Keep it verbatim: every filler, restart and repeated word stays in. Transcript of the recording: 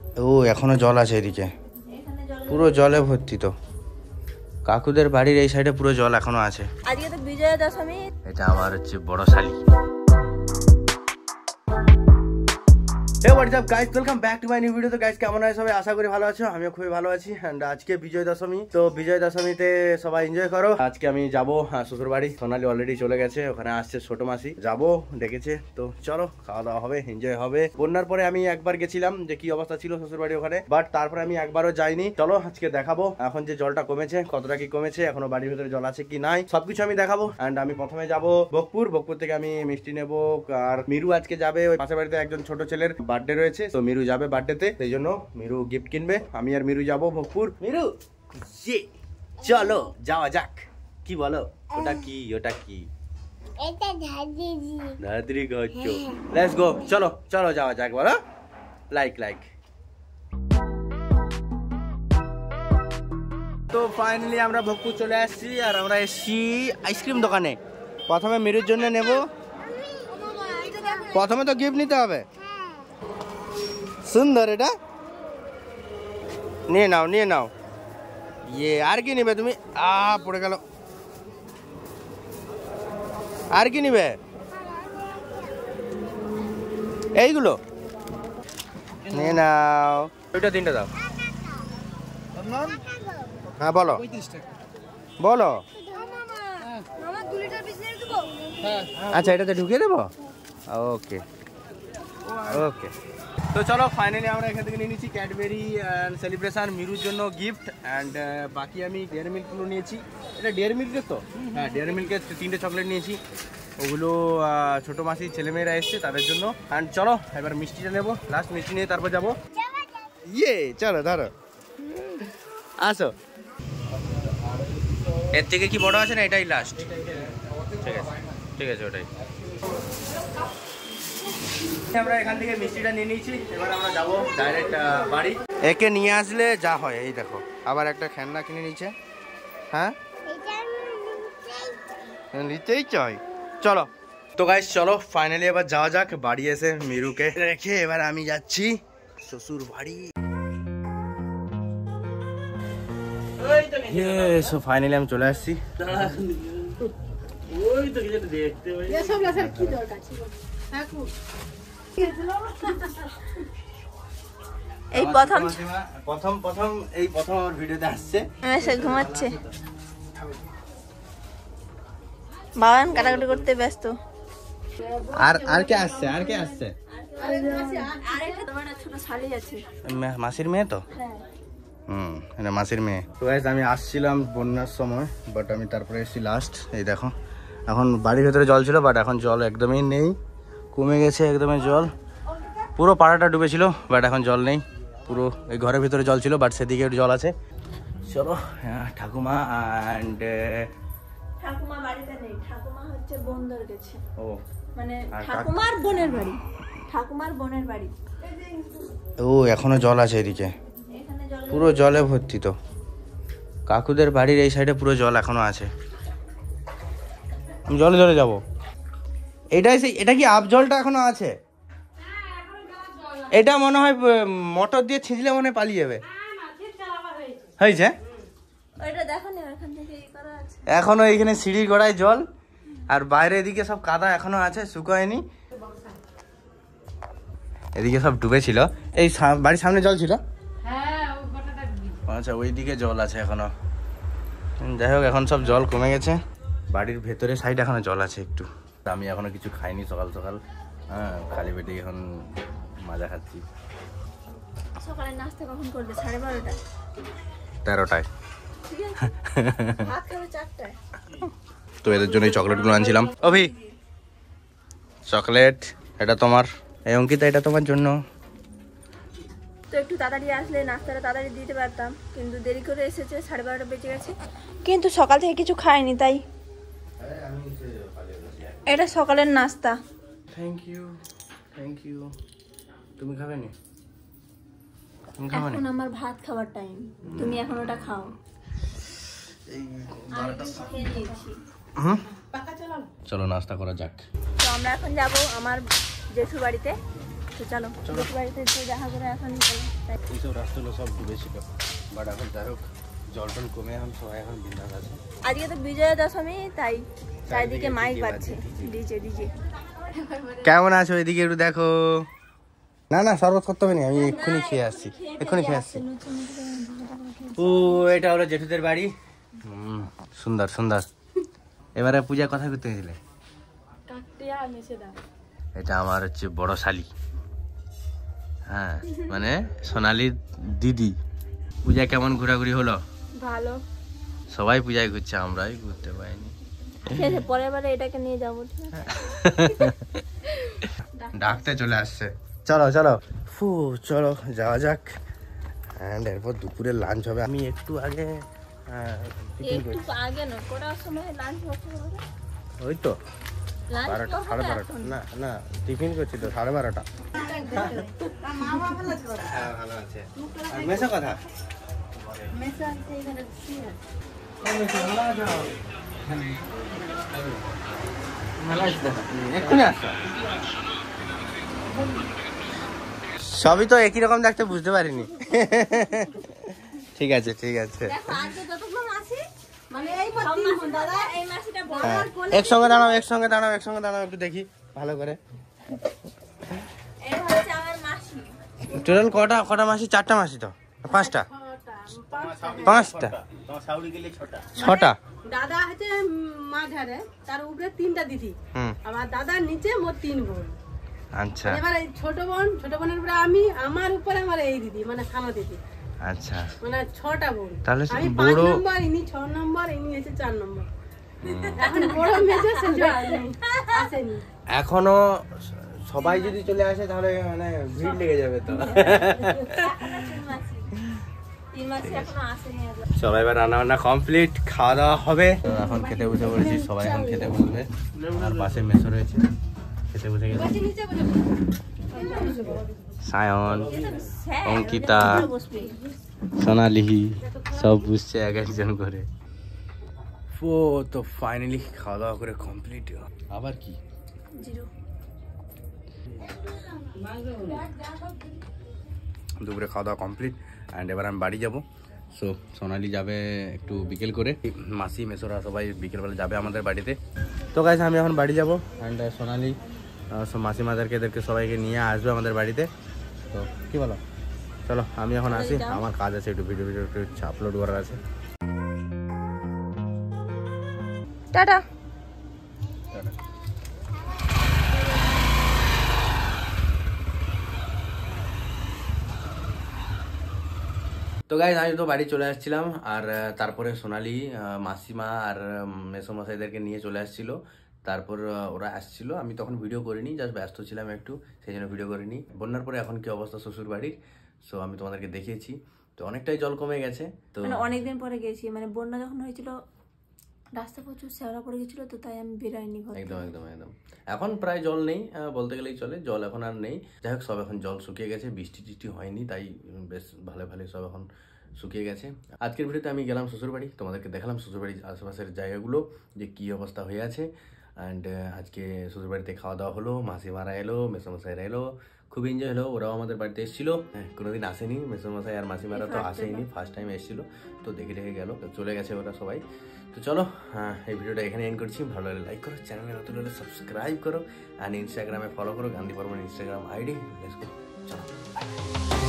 ও এখনো জল আছে এদিকে, পুরো জলে ভর্তি। তো কাকুদের বাড়ির এই সাইডে পুরো জল এখনো আছে। আজকে তো বিজয়া দশমী। এটা আমার হচ্ছে বড় শালি। Hey, what's up guys? Welcome back to my new video. তো গাইস কেমন আছো সবাই? আশা করি ভালো আছো, আমিও খুবই ভালো আছি। এন্ড আজকে বিজয় দশমী, তো বিজয় দশমীতে সবাই এনজয় করো। আজকে আমি যাবো শ্বশুর বাড়ি। সোনালি অলরেডি চলে গেছে, ওখানে আসছে ছোট মাসি, যাবো ডেকেছে। তো চলো খাওয়া দাওয়া হবে, এনজয় হবে। বন্যার পরে আমি একবার গেছিলাম যে কি অবস্থা ছিল শ্বশুর বাড়ি ওখানে, বাট তারপরে আমি একবারও যাইনি। চলো আজকে দেখাবো এখন যে জলটা কমেছে, কতটা কি কমেছে, এখনো বাড়ির ভিতরে জল আছে কি নাই, সবকিছু আমি দেখাবো। এন্ড আমি প্রথমে যাবো ভোগপুর। ভোগপুর থেকে আমি মিষ্টি নেবো। আর মিরু আজকে যাবে, ওই পাশের বাড়িতে একজন ছোট ছেলের বার্থডে রয়েছে, তো মিরু যাবে বার্থডেতে, সেই জন্য মিরু গিফট কিনবে। আমি আর মিরু যাবো ভোগপুর। মিরু চলো যাওয়া যাক। কি বলো? ওটা কি? ওটা কি? এটা ধাদ্রি ধাদ্রি গচ্ছো। লেটস গো, চলো চলো যাওয়া যাক। বলো লাইক লাইক। তো ফাইনালি আমরা ভোগপুর চলে আসছি, আর আমরা এসছি আইসক্রিম দোকানে। প্রথমে মিরুর জন্য নেব। প্রথমে তো গিফট নিতে হবে। সুন্দর, এটা নিয়ে নাও নিয়ে নাও। ইয়ে আর কি নিবে তুমি? আ পড়ে গেল। আর কি নিবে? এইগুলো নিয়ে নাও। ওইটা তিনটা দাও। হ্যাঁ বলো বলো। আচ্ছা এটাতে ঢুকিয়ে দেবো। ওকে ওকে। তো চলো ফাইনালি আমরা এখান থেকে নিয়ে নিচ্ছি ক্যাডবেরি অ্যান্ড সেলিব্রেশন, মিরুর জন্য গিফট। অ্যান্ড বাকি আমি ডেয়ারি মিল্কগুলো নিয়েছি। এটা ডেয়ারি মিল্কের তো? হ্যাঁ ডেয়ারি মিল্কের তিনটে চকলেট নিয়েছি। ওগুলো ছোটো মাসি ছেলেমেয়েরা এসছে তাদের জন্য। অ্যান্ড চলো এবার মিষ্টিটা নেবো, লাস্ট মিষ্টি নিয়ে তারপর যাবো। ইয়ে চলো ধরো আসো। এর থেকে কি বড় আছে না? এটাই লাস্ট। ঠিক আছে ঠিক আছে ওটাই। আমরা এখান থেকে মিষ্টিটা নিয়ে নিয়েছি, এবার আমরা যাবো ডাইরেক্ট বাড়ি। একে নিয়ে আসলে যা হয়, এই দেখো আবার একটা খেলনা কিনে নিয়েছে। হ্যাঁ নিতেই চাই। চলো তো গাইস চলো ফাইনালি এবার যাওয়া যাক বাড়ি। এসে মিরুকে রেখে এবার আমি যাচ্ছি শ্বশুর বাড়ি। সো ফাইনালি আমি চলে আসছি। এই প্রথম প্রথম প্রথম এই প্রথম আমার ভিডিওতে আসছে। এসে ঘুমাচ্ছে, বাবান কাটাকাটি করতে ব্যস্ত। আর আর কে আসছে? আর কে আসছে? ছোট শালি আছে, মাসির মেয়ে তো। হুম এটা মাসির মেয়ে। তো গাইস আমি আসছিলাম বন্যার সময়, বাট আমি তারপরে এসেছি লাস্ট। এই দেখো এখন বাড়ির ভেতরে জল ছিল, বাট এখন জল একদমই নেই, কমে গেছে একদমই জল। পুরো পাড়াটা ডুবেছিল, বাট এখন জল নেই। পুরো এই ঘরের ভিতরে জল ছিল, বাট সেদিকে জল আছে। চলো হ্যাঁ ঠাকুমা অ্যান্ড ঠাকুমা বাড়িতে নেই, ঠাকুমা হচ্ছে বোনদের গেছে। ও মানে ঠাকুমার বোনের বাড়ি, ঠাকুমার বোনের বাড়ি। ও এখনো জল আছে এদিকে, পুরো জলে ভর্তি। তো কাকুদের বাড়ির এই সাইডে পুরো জল এখনো আছে। আমি জলে জলে যাবো। এটাই সেই, এটা কি আপ জলটা এখনো আছে? এটা মনে হয় মোটর দিয়ে ছিঁচলে মনে হয় পালিয়ে যাবে। হয়েছে এখনো এইখানে সিঁড়ির গোড়ায় জল, আর বাইরে এদিকে সব কাদা এখনো আছে, শুকায়নি। এদিকে সব ডুবেছিল, এই বাড়ির সামনে জল ছিল। আচ্ছা ওইদিকে জল আছে এখনো। যাই হোক এখন সব জল কমে গেছে, বাড়ির ভেতরে সাইড এখনো জল আছে একটু। আমি এখনো কিছু খাইনি সকাল সকাল, হ্যাঁ খালি পেটে এখন মাজা খাচ্ছি। সকালে নাস্তা কখন করবে? সাড়ে বারোটা তেরোটায়। তো এদের জন্য এই চকলেটগুলো আনছিলাম। অভি চকলেট, এটা তোমার। এই অঙ্কিতা এটা তোমার জন্য। তো একটু তাড়াতাড়ি আসলে নাস্তাটা তাড়াতাড়ি দিতে পারতাম, কিন্তু দেরি করে এসেছে, সাড়ে বারোটা বেজে গেছে। কিন্তু সকাল থেকে কিছু খাইনি, তাই এটা সকালের নাস্তা। Thank you thank you. তুমি খাবে না? তুমি খাবে না? এখন আমার ভাত খাওয়ার টাইম, তুমি এখন ওটা খাও। চলো নাস্তা করা যাক। তো আমরা এখন যাব আমার জেঠুর বাড়িতে। তো চলো শ্বশুর বাড়িতে একটু দেখা করে এখন এইসব রাস্তাগুলো সব ডুবেছিল, বাট এখন যাই হোক জল টল কমে এখন সবাই এখন বিন্দাস আছে। আজকে তো বিজয়া দশমী, তাই চারিদিকে মাইক বাজছে, ডিজে ডিজে। কেমন আছো এদিকে একটু দেখো। না না শরবত করতে হবে না, আমি এক্ষুনি খেয়ে আসছি, এক্ষুনি খেয়ে আসছি। ও এটা হলো জেঠুদের বাড়ি। হুম সুন্দর সুন্দর। এবারে পূজা কথা করতে গেছিলে? এটা আমার হচ্ছে বড় শালি, হ্যাঁ মানে সোনালির দিদি। পূজা কেমন ঘোরাঘুরি হলো? ভালো, সবাই পূজায় ঘুরছে, আমরাই ঘুরতে পারিনি। পরের বারে এটাকে নিয়ে যাবো। ডাকতে চলে আসছে, চলো চলো ফু চলো যাওয়া যাক। এন্ড এরপর দুপুরে লাঞ্চ হবে। আমি একটু আগে একটু আগে না, কটার সময় লাঞ্চ করতে হবে? ওই তো বারোটা সাড়ে বারোটা। না না টিফিন করছি তো সাড়ে বারোটা। হ্যাঁ ভালো আছে। আর মেসা কথা এক্ষুনি আসছো? সবই তো একই রকম দেখতে, বুঝতে পারিনি। ঠিক আছে ঠিক আছে, একসঙ্গে দাঁড়াও একসঙ্গে দাঁড়াও একসঙ্গে দাঁড়াও একটু দেখি ভালো করে। টোটাল কটা কটা মাসি? চারটা মাসি তো? পাঁচটা? পাঁচটা ছটা। দাদা হচ্ছে মাঝারে, তার উপরে তিনটা দিদি, আমার দাদার নিচে মোট তিন বোন। আচ্ছা এবার এই ছোট বোন, ছোট বোনের উপরে আমি, আমার উপরে আমার এই দিদি মানে খানো দিদি। আচ্ছা মানে ছটা বোন। তাহলে আমি পাঁচ নম্বর, ইনি ছ নম্বর, ইনি হচ্ছে চার নম্বর। এখন বড় মেজো সেজো আসেনি এখনো। সবাই যদি চলে আসে তাহলে মানে ভিড় লেগে যাবে তো। সবাই এবার রান্না বান্না কমপ্লিট, খাওয়া দাওয়া হবে। এখন খেতে বসে পড়েছি, সবাই এখন খেতে বসবে। আর পাশে মেসো রয়েছে, খেতে বসে গেছে সায়ন, অঙ্কিতা, সোনালি সব বুঝছে এক একজন করে। ও তো ফাইনালি খাওয়া দাওয়া করে কমপ্লিট। আবার কি দুপুরে খাওয়া দাওয়া কমপ্লিট অ্যান্ড এবার আমি বাড়ি যাবো। সো সোনালি যাবে একটু বিকেল করে, মাসি মেসোরা সবাই বিকেলবেলা যাবে আমাদের বাড়িতে। তো গাইস আমি এখন বাড়ি যাবো অ্যান্ড সোনালি মাসি মাদারকে এদেরকে সবাইকে নিয়ে আসবে আমাদের বাড়িতে। তো কি বলো, চলো আমি এখন আসি, আমার কাজ আছে, একটু ভিডিও ভিডিও একটু আপলোড করার আছে। টাটা। তো গাইজ আমি তো বাড়ি চলে আসছিলাম, আর তারপরে সোনালি মাসিমা আর মেসোমশাইদেরকে নিয়ে চলে আসছিল। তারপর ওরা আসছিল, আমি তখন ভিডিও করিনি, জাস্ট ব্যস্ত ছিলাম একটু, সেই জন্য ভিডিও করিনি। বন্যার পরে এখন কি অবস্থা শ্বশুর বাড়ির, সো আমি তোমাদেরকে দেখিয়েছি। তো অনেকটাই জল কমে গেছে, তো মানে অনেকদিন পরে গেছি, মানে বন্যা যখন হয়েছিল রাস্তা প্রচুর শ্যাওড়া পড়ে গেছিল, তো তাই আমি বেরোয়নি। একদম একদম একদম এখন প্রায় জল নেই বলতে গেলেই চলে, জল এখন আর নেই। যাই হোক সব এখন জল শুকিয়ে গেছে, বৃষ্টি টিষ্টি হয়নি, তাই বেশ ভালো ভালো সব এখন শুকিয়ে গেছে। আজকের ভিডিওতে আমি গেলাম শ্বশুরবাড়ি, তোমাদেরকে দেখালাম শ্বশুরবাড়ির আশেপাশের জায়গাগুলো যে কী অবস্থা হয়ে আছে। অ্যান্ড আজকে শ্বশুরবাড়িতে খাওয়া দাওয়া হলো, মাসিমারা এলো, মেসোমশাইরা এলো, খুব এনজয় হলো। ওরাও আমাদের বাড়িতে এসেছিলো, কোনোদিন আসেনি মেসোমশাই আর মাসিমারা, তো আসেনি, ফার্স্ট টাইম এসেছিলো, তো দেখে দেখে গেলো, তো চলে গেছে ওরা সবাই। তো চলো হ্যাঁ এই ভিডিওটা এখানে এন্ড করছি। ভালো লাগলে লাইক করো, চ্যানেলে নতুন হলে সাবস্ক্রাইব করো, অ্যান্ড ইনস্টাগ্রামে ফলো করো Gandhi Barman Instagram ID. Let's go, চলো।